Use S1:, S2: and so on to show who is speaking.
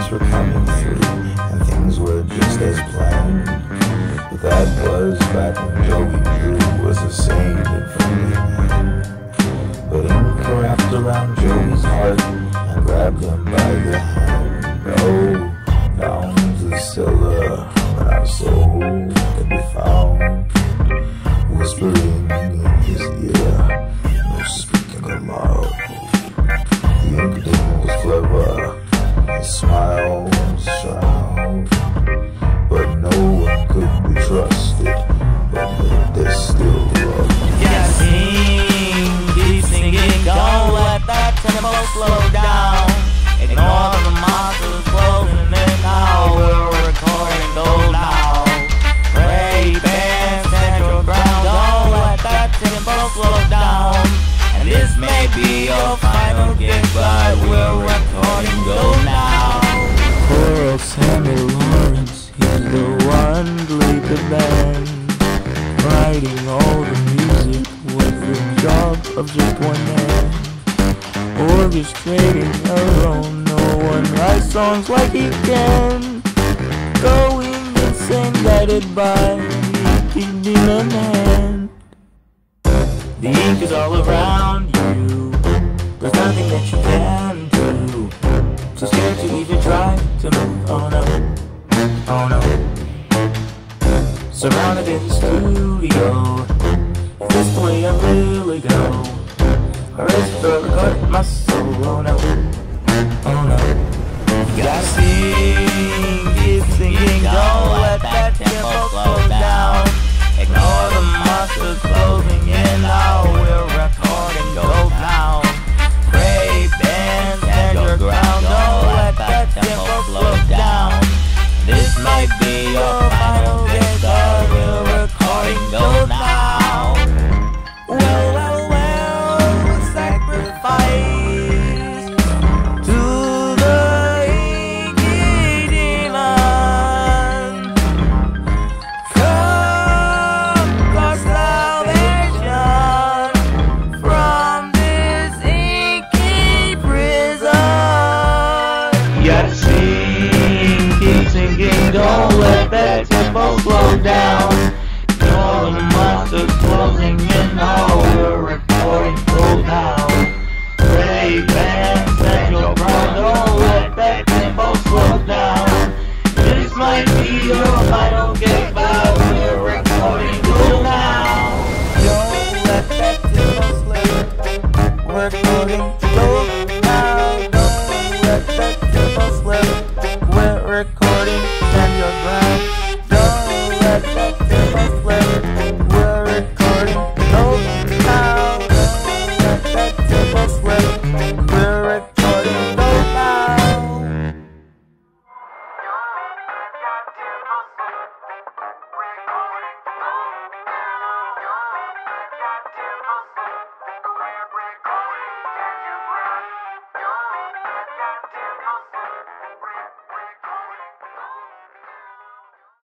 S1: days were coming through, and things were just as planned. But that was back when Joey Drew was a sane and friendly man. But ink wrapped around Joey's heart and grabbed him by the hand. Oh, down the cellar, when our soul could be found, whispering in his ear, no speaking aloud. The ink was clever, his smile was shrewd, but no one could be trusted, but they still loved him.
S2: Yeah, sing, keep singing, don't let that tempo slow down. Ignore the monsters closing in now, we're recording gold now. Great band, stand your ground, don't let that tempo slow down. And this may be your final gig, but we're recording gold now.
S3: Poor old Sammy Lawrence, he's the one to lead the band, writing all the music with the job of just one man, orchestrating alone. No one writes songs like he can, going insane, guided by an inky demon hand. The ink is all around you, there's nothing that you can do, too scared to even try to move. Oh no, oh no. Surrounded in the studio, is this the way I really go? Or is it the record my soul? Oh no, oh no. You gotta sing, keep singing, don't let that tempo slow down. Ignore the monsters closing in, now we're recording gold now. Great band, stand your ground, don't let that tempo slow down. This might be your final gig, but we're recording gold now. Well, well, well, sacrifice to the inky demon. Come for salvation from this inky prison. You gotta sing, keep singing, don't let that tempo slow down. All the monsters closing in, now we're recording gold now. Great